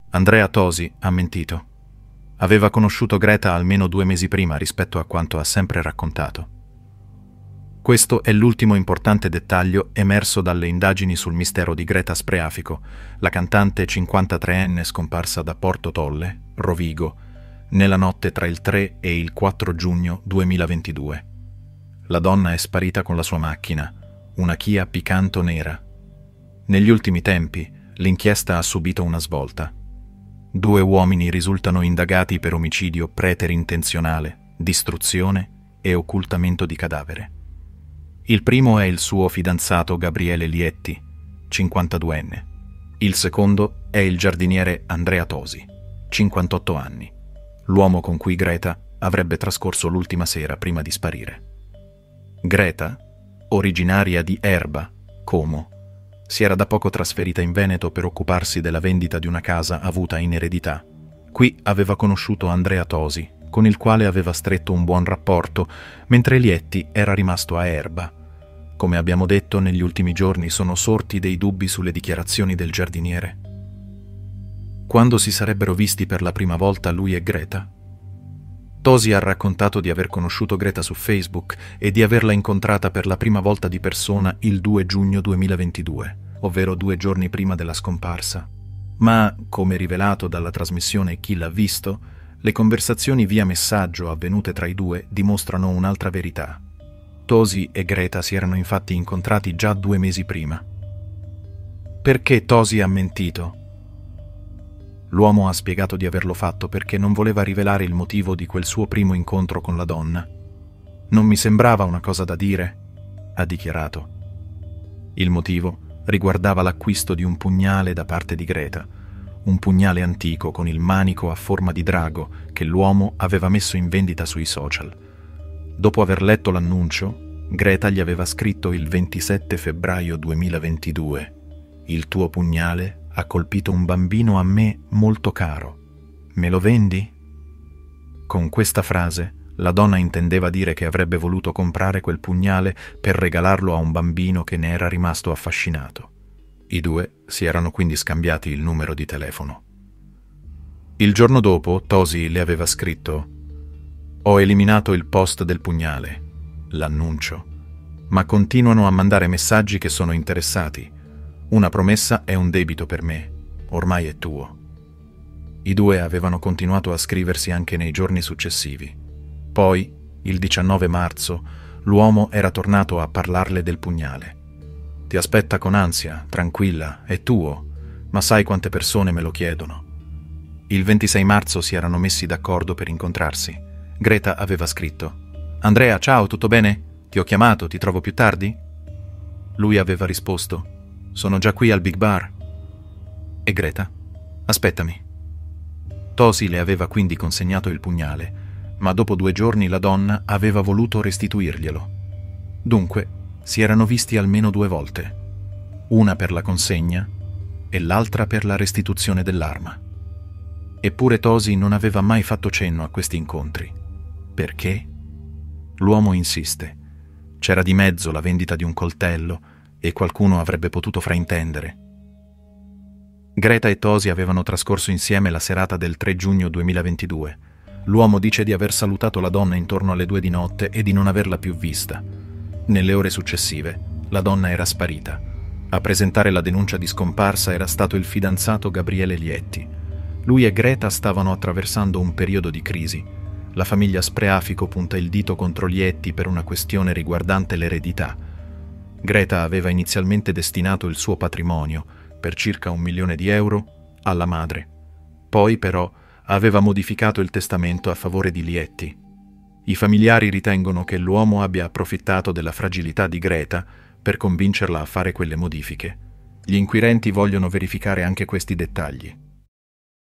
Andrea Tosi ha mentito. Aveva conosciuto Greta almeno 2 mesi prima rispetto a quanto ha sempre raccontato. Questo è l'ultimo importante dettaglio emerso dalle indagini sul mistero di Greta Spreafico, la cantante 53enne scomparsa da Porto Tolle, Rovigo, nella notte tra il 3 e il 4 giugno 2022. La donna è sparita con la sua macchina, una Kia Picanto nera. Negli ultimi tempi, l'inchiesta ha subito una svolta. 2 uomini risultano indagati per omicidio preterintenzionale, distruzione e occultamento di cadavere. Il primo è il suo fidanzato Gabriele Lietti, 52enne. Il secondo è il giardiniere Andrea Tosi, 58 anni, l'uomo con cui Greta avrebbe trascorso l'ultima sera prima di sparire. Greta, originaria di Erba, Como, si era da poco trasferita in Veneto per occuparsi della vendita di una casa avuta in eredità. Qui aveva conosciuto Andrea Tosi, con il quale aveva stretto un buon rapporto, mentre Lietti era rimasto a Erba. Come abbiamo detto, negli ultimi giorni sono sorti dei dubbi sulle dichiarazioni del giardiniere. Quando si sarebbero visti per la prima volta lui e Greta? Tosi ha raccontato di aver conosciuto Greta su Facebook e di averla incontrata per la prima volta di persona il 2 giugno 2022, ovvero 2 giorni prima della scomparsa. Ma, come rivelato dalla trasmissione Chi l'ha visto, le conversazioni via messaggio avvenute tra i due dimostrano un'altra verità. Tosi e Greta si erano infatti incontrati già 2 mesi prima. Perché Tosi ha mentito? L'uomo ha spiegato di averlo fatto perché non voleva rivelare il motivo di quel suo primo incontro con la donna. Non mi sembrava una cosa da dire, ha dichiarato. Il motivo riguardava l'acquisto di un pugnale da parte di Greta, un pugnale antico con il manico a forma di drago che l'uomo aveva messo in vendita sui social. Dopo aver letto l'annuncio, Greta gli aveva scritto il 27 febbraio 2022: «Il tuo pugnale ha colpito un bambino a me molto caro. Me lo vendi?» Con questa frase, la donna intendeva dire che avrebbe voluto comprare quel pugnale per regalarlo a un bambino che ne era rimasto affascinato. I due si erano quindi scambiati il numero di telefono. Il giorno dopo, Tosi le aveva scritto: «Ho eliminato il post del pugnale, l'annuncio, ma continuano a mandare messaggi che sono interessati. Una promessa è un debito per me, ormai è tuo». I due avevano continuato a scriversi anche nei giorni successivi. Poi, il 19 marzo, l'uomo era tornato a parlarle del pugnale. «Ti aspetta con ansia, tranquilla, è tuo, ma sai quante persone me lo chiedono». Il 26 marzo si erano messi d'accordo per incontrarsi. Greta aveva scritto: «Andrea, ciao, tutto bene? Ti ho chiamato, ti trovo più tardi?» Lui aveva risposto: «Sono già qui al Big Bar». E Greta: «Aspettami». Tosi le aveva quindi consegnato il pugnale, ma dopo 2 giorni la donna aveva voluto restituirglielo. Dunque, si erano visti almeno 2 volte, una per la consegna e l'altra per la restituzione dell'arma. Eppure Tosi non aveva mai fatto cenno a questi incontri. Perché? L'uomo insiste. C'era di mezzo la vendita di un coltello e qualcuno avrebbe potuto fraintendere. Greta e Tosi avevano trascorso insieme la serata del 3 giugno 2022. L'uomo dice di aver salutato la donna intorno alle 2 di notte e di non averla più vista. Nelle ore successive, la donna era sparita. A presentare la denuncia di scomparsa era stato il fidanzato Gabriele Lietti. Lui e Greta stavano attraversando un periodo di crisi. La famiglia Spreafico punta il dito contro Lietti per una questione riguardante l'eredità. Greta aveva inizialmente destinato il suo patrimonio, per circa 1 milione di euro, alla madre. Poi, però, aveva modificato il testamento a favore di Lietti. I familiari ritengono che l'uomo abbia approfittato della fragilità di Greta per convincerla a fare quelle modifiche. Gli inquirenti vogliono verificare anche questi dettagli.